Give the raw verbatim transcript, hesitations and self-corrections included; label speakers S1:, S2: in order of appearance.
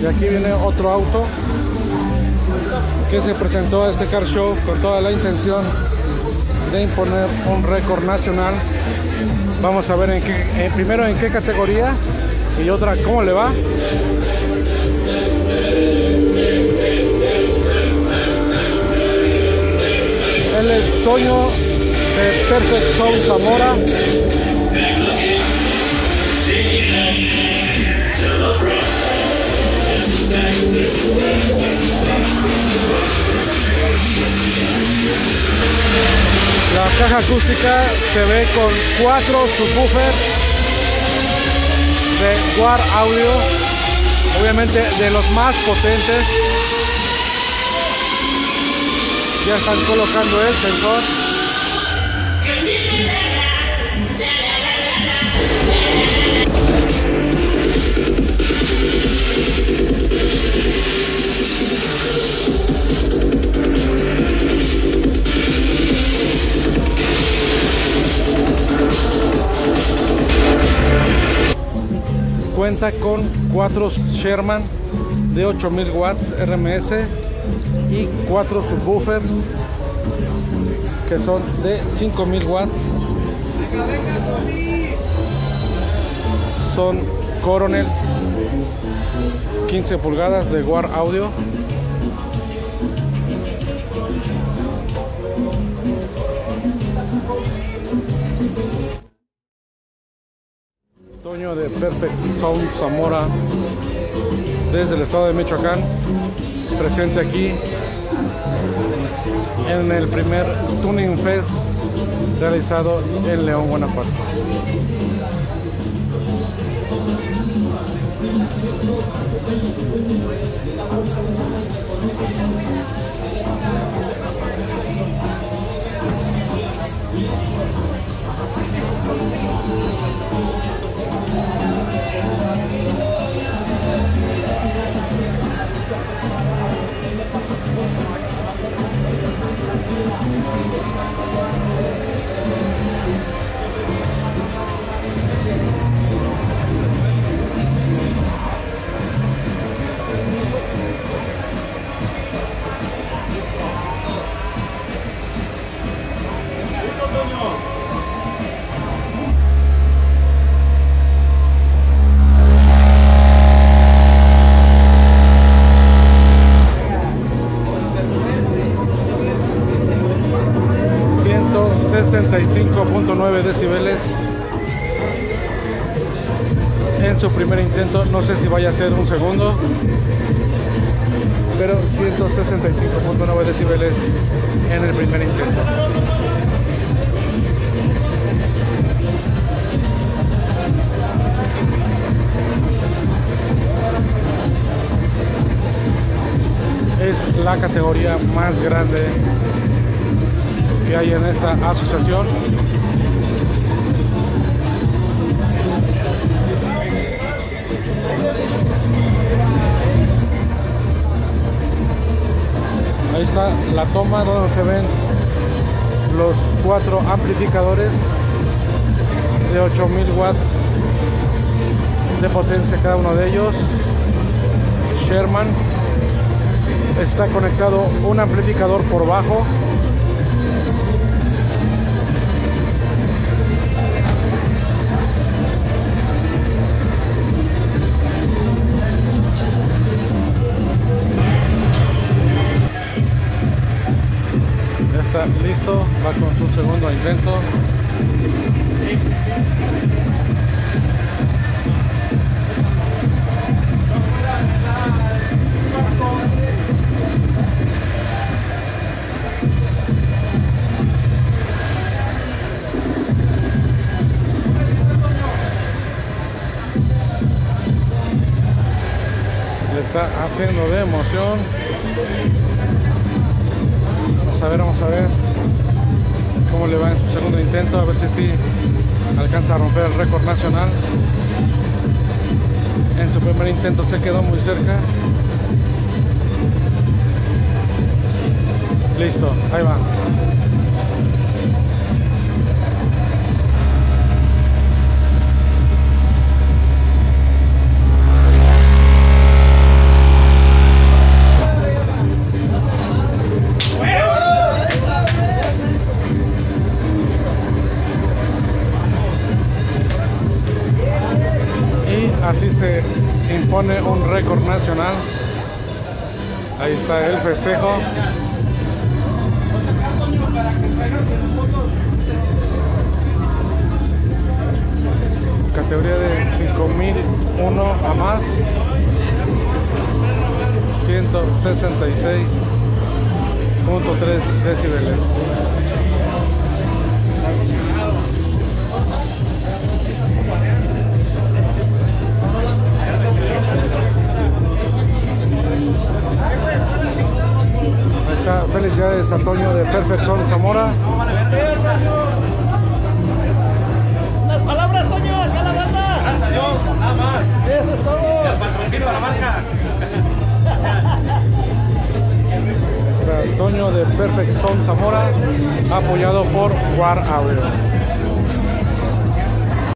S1: Y aquí viene otro auto que se presentó a este car show con toda la intención de imponer un récord nacional. Vamos a ver en qué, eh, primero en qué categoría y otra cómo le va. Él es Toño de Perfect Sound Zamora. La caja acústica se ve con cuatro subwoofers de War Audio, obviamente de los más potentes. Ya están colocando el sensor. Cuenta con cuatro Sherman de ocho mil watts R M S y cuatro subwoofers que son de cinco mil watts. Son Coronel quince pulgadas de War Audio. Toño de Perfect Sound Zamora desde el estado de Michoacán, presente aquí en el primer Tuning Fest realizado en León, Guanajuato. sesenta y cinco punto nueve decibeles en su primer intento. No sé si vaya a ser un segundo, pero ciento sesenta y cinco punto nueve decibeles en el primer intento. Es la categoría más grande que hay en esta asociación. Ahí está la toma donde se ven los cuatro amplificadores de ocho mil watts de potencia cada uno de ellos. Sherman. Está conectado un amplificador por bajo. Ya está listo, va con su segundo intento. Está haciendo de emoción. Vamos a ver, vamos a ver cómo le va en su segundo intento, a ver si sí alcanza a romper el récord nacional. En su primer intento se quedó muy cerca. Listo, ahí va. así se impone un récord nacional. Ahí está el festejo. Categoría de cinco mil uno a más, ciento sesenta y seis punto tres decibeles. Ahí está, felicidades Antonio de Perfect Sound Zamora.
S2: Las palabras, Toño, acá la banda.
S3: Gracias a Dios, nada más.
S2: Eso es todo.
S3: El patrocinio a la marca.
S1: Antonio de Perfect Sound Zamora, apoyado por War Audio.